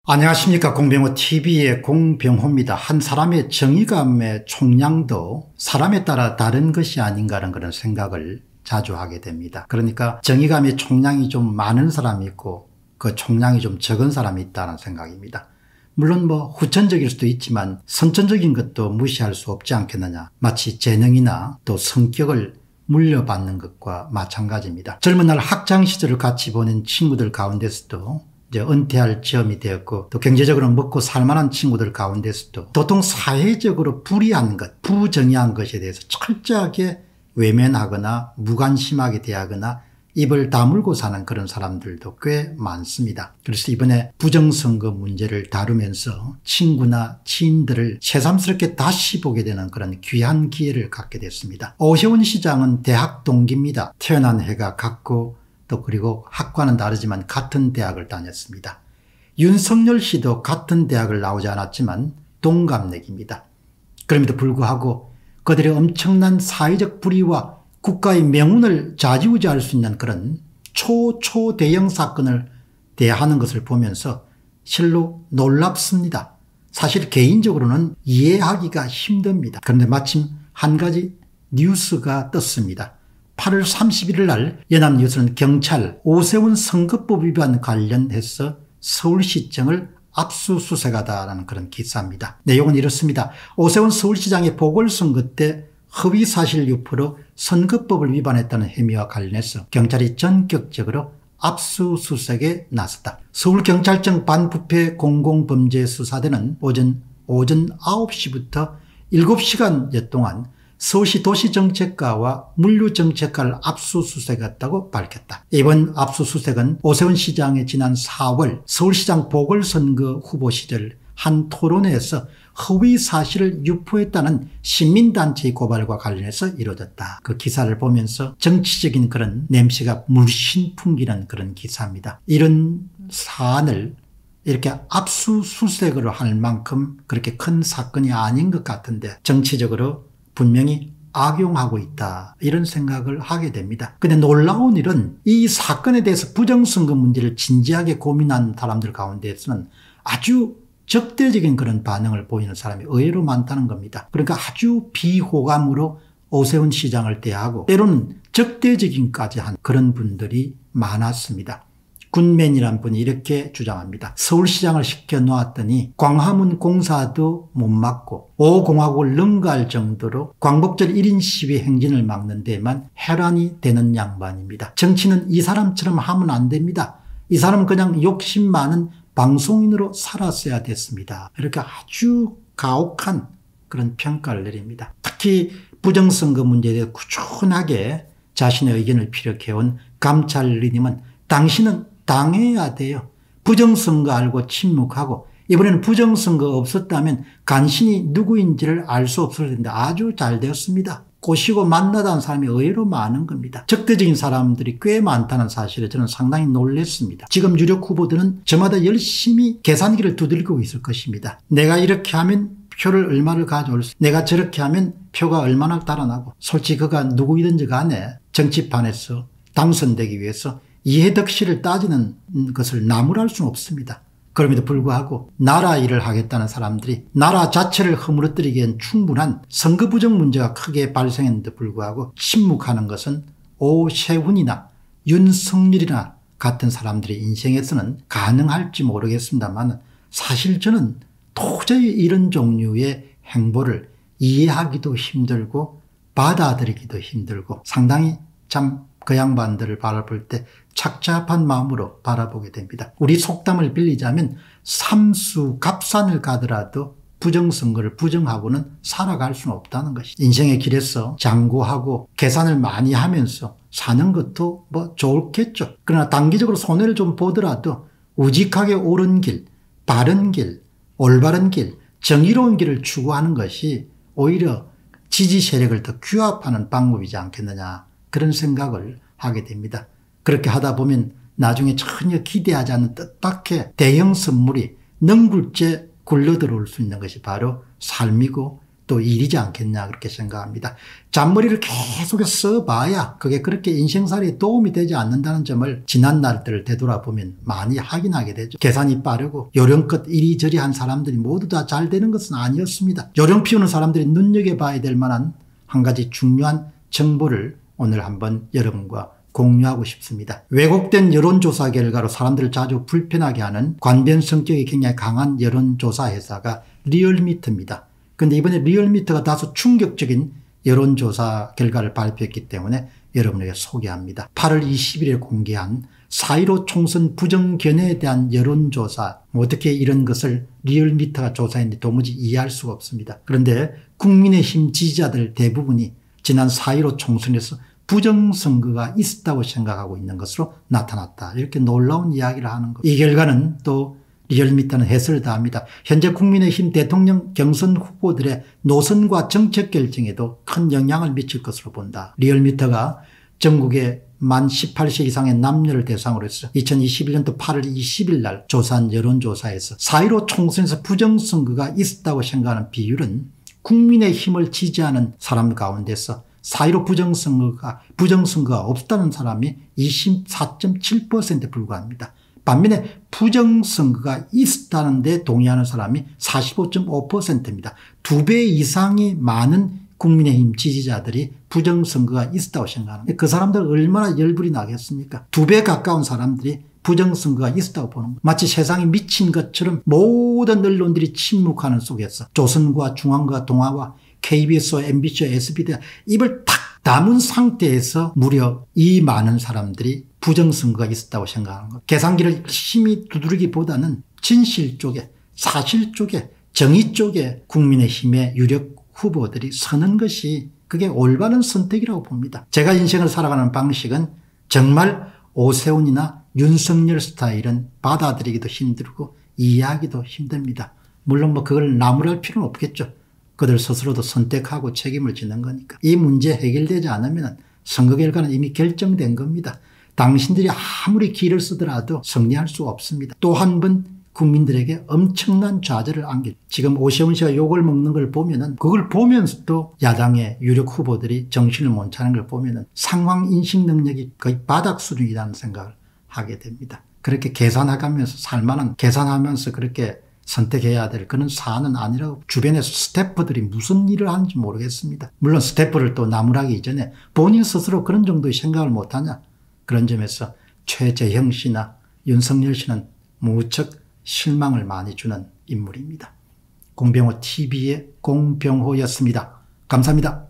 안녕하십니까. 공병호 TV의 공병호입니다. 한 사람의 정의감의 총량도 사람에 따라 다른 것이 아닌가라는 그런 생각을 자주 하게 됩니다. 그러니까 정의감의 총량이 좀 많은 사람이 있고 그 총량이 좀 적은 사람이 있다는 생각입니다. 물론 후천적일 수도 있지만 선천적인 것도 무시할 수 없지 않겠느냐. 마치 재능이나 또 성격을 물려받는 것과 마찬가지입니다. 젊은 날 학창시절을 같이 보낸 친구들 가운데서도 이제 은퇴할 지점이 되었고 또 경제적으로 먹고 살만한 친구들 가운데서도 도통 사회적으로 불이한 것, 부정의한 것에 대해서 철저하게 외면하거나 무관심하게 대하거나 입을 다물고 사는 그런 사람들도 꽤 많습니다. 그래서 이번에 부정선거 문제를 다루면서 친구나 지인들을 새삼스럽게 다시 보게 되는 그런 귀한 기회를 갖게 됐습니다. 오세훈 시장은 대학 동기입니다. 태어난 해가 같고 또 그리고 학과는 다르지만 같은 대학을 다녔습니다. 윤석열 씨도 같은 대학을 나오지 않았지만 동갑내기입니다. 그럼에도 불구하고 그들의 엄청난 사회적 불의와 국가의 명운을 좌지우지할 수 있는 그런 초대형 사건을 대하는 것을 보면서 실로 놀랍습니다. 사실 개인적으로는 이해하기가 힘듭니다. 그런데 마침 한 가지 뉴스가 떴습니다. 8월 31일 날 연합뉴스는 경찰 오세훈 선거법 위반 관련해서 서울시청을 압수수색하다라는 그런 기사입니다. 내용은 이렇습니다. 오세훈 서울시장의 보궐선거 때 허위사실 유포로 선거법을 위반했다는 혐의와 관련해서 경찰이 전격적으로 압수수색에 나섰다. 서울경찰청 반부패 공공범죄수사대는 오전 9시부터 7시간여 동안 서울시 도시정책과와 물류정책과를 압수수색했다고 밝혔다. 이번 압수수색은 오세훈 시장의 지난 4월 서울시장 보궐선거 후보 시절 한 토론회에서 허위사실을 유포했다는 시민단체의 고발과 관련해서 이루어졌다. 그 기사를 보면서 정치적인 그런 냄새가 물씬 풍기는 그런 기사입니다. 이런 사안을 이렇게 압수수색으로 할 만큼 그렇게 큰 사건이 아닌 것 같은데 정치적으로 분명히 악용하고 있다, 이런 생각을 하게 됩니다. 근데 놀라운 일은 이 사건에 대해서 부정선거 문제를 진지하게 고민한 사람들 가운데에서는 아주 적대적인 그런 반응을 보이는 사람이 의외로 많다는 겁니다. 그러니까 아주 비호감으로 오세훈 시장을 대하고 때로는 적대적인까지 한 그런 분들이 많았습니다. 굿맨이란 분이 이렇게 주장합니다. 서울시장을 시켜놓았더니 광화문 공사도 못 막고 5공화국을 능가할 정도로 광복절 1인 시위 행진을 막는 데만 혈안이 되는 양반입니다. 정치는 이 사람처럼 하면 안 됩니다. 이 사람은 그냥 욕심 많은 방송인으로 살았어야 됐습니다. 이렇게 아주 가혹한 그런 평가를 내립니다. 특히 부정선거 문제에 대해 꾸준하게 자신의 의견을 피력해온 감찰리님은 당신은 당해야 돼요. 부정선거 알고 침묵하고 이번에는 부정선거 없었다면 간신히 누구인지를 알 수 없을 텐데 아주 잘 되었습니다. 꼬시고 만나다는 사람이 의외로 많은 겁니다. 적대적인 사람들이 꽤 많다는 사실에 저는 상당히 놀랐습니다. 지금 유력 후보들은 저마다 열심히 계산기를 두들기고 있을 것입니다. 내가 이렇게 하면 표를 얼마를 가져올 수, 내가 저렇게 하면 표가 얼마나 달아나고, 솔직히 그가 누구이든지 간에 정치판에서 당선되기 위해서 이해덕시를 따지는 것을 나무랄 수는 없습니다. 그럼에도 불구하고 나라 일을 하겠다는 사람들이 나라 자체를 허물어뜨리기엔 충분한 선거 부정 문제가 크게 발생했는데 불구하고 침묵하는 것은 오세훈이나 윤석열이나 같은 사람들의 인생에서는 가능할지 모르겠습니다만 사실 저는 도저히 이런 종류의 행보를 이해하기도 힘들고 받아들이기도 힘들고 상당히 참 그 양반들을 바라볼 때 착잡한 마음으로 바라보게 됩니다. 우리 속담을 빌리자면 삼수갑산을 가더라도 부정선거를 부정하고는 살아갈 수는 없다는 것이죠. 인생의 길에서 장구하고 계산을 많이 하면서 사는 것도 좋겠죠. 그러나 단기적으로 손해를 좀 보더라도 우직하게 옳은 길, 바른 길, 올바른 길, 정의로운 길을 추구하는 것이 오히려 지지 세력을 더 규합하는 방법이지 않겠느냐, 그런 생각을 하게 됩니다. 그렇게 하다 보면 나중에 전혀 기대하지 않는 뜻밖의 대형 선물이 능굴째 굴러들어올 수 있는 것이 바로 삶이고 또 일이지 않겠냐 그렇게 생각합니다. 잔머리를 계속해서 써봐야 그게 그렇게 인생살이에 도움이 되지 않는다는 점을 지난 날들을 되돌아보면 많이 확인하게 되죠. 계산이 빠르고 요령껏 이리저리 한 사람들이 모두 다 잘 되는 것은 아니었습니다. 요령 피우는 사람들이 눈여겨봐야 될 만한 한 가지 중요한 정보를 오늘 한번 여러분과 공유하고 싶습니다. 왜곡된 여론조사 결과로 사람들을 자주 불편하게 하는 관변 성격이 굉장히 강한 여론조사 회사가 리얼미터입니다. 그런데 이번에 리얼미터가 다소 충격적인 여론조사 결과를 발표했기 때문에 여러분에게 소개합니다. 8월 20일에 공개한 4.15 총선 부정견해에 대한 여론조사, 어떻게 이런 것을 리얼미터가 조사했는지 도무지 이해할 수가 없습니다. 그런데 국민의힘 지지자들 대부분이 지난 4.15 총선에서 부정선거가 있었다고 생각하고 있는 것으로 나타났다. 이렇게 놀라운 이야기를 하는 것. 이 결과는 또 리얼미터는 해설을 다합니다. 현재 국민의힘 대통령 경선 후보들의 노선과 정책 결정에도 큰 영향을 미칠 것으로 본다. 리얼미터가 전국의 만 18세 이상의 남녀를 대상으로 해서 2021년도 8월 20일 날 조사한 여론조사에서 4.15 총선에서 부정선거가 있었다고 생각하는 비율은 국민의힘을 지지하는 사람 가운데서 4.15 부정선거가 없다는 사람이 24.7%에 불과합니다. 반면에 부정선거가 있었다는 데 동의하는 사람이 45.5%입니다. 2배 이상이 많은 국민의힘 지지자들이 부정선거가 있었다고 생각하는, 그 사람들 얼마나 열불이 나겠습니까? 2배 가까운 사람들이 부정선거가 있었다고 보는 것. 마치 세상이 미친 것처럼 모든 언론들이 침묵하는 속에서 조선과 중앙과 동아와 KBS와 MBC와 SBD가 입을 탁 다문 상태에서 무려 이 많은 사람들이 부정선거가 있었다고 생각하는 것. 계산기를 열심히 두드리기보다는 진실 쪽에, 사실 쪽에, 정의 쪽에 국민의힘의 유력 후보들이 서는 것이 그게 올바른 선택이라고 봅니다. 제가 인생을 살아가는 방식은 정말 오세훈이나 윤석열 스타일은 받아들이기도 힘들고 이해하기도 힘듭니다. 물론 그걸 나무랄 필요는 없겠죠. 그들 스스로도 선택하고 책임을 지는 거니까. 이 문제 해결되지 않으면 선거 결과는 이미 결정된 겁니다. 당신들이 아무리 기를 쓰더라도 승리할 수 없습니다. 또 한 번 국민들에게 엄청난 좌절을 안겨. 지금 오세훈 씨가 욕을 먹는 걸 보면은, 그걸 보면서도 야당의 유력 후보들이 정신을 못 차리는 걸 보면은 상황 인식 능력이 거의 바닥 수준이라는 생각을 하게 됩니다. 그렇게 계산하면서 살만한, 계산하면서 그렇게 선택해야 될 그런 사안은 아니라고. 주변에서 스태프들이 무슨 일을 하는지 모르겠습니다. 물론 스태프를 또 나무라기 이전에 본인 스스로 그런 정도의 생각을 못하냐. 그런 점에서 최재형 씨나 윤석열 씨는 무척 실망을 많이 주는 인물입니다. 공병호 TV의 공병호였습니다. 감사합니다.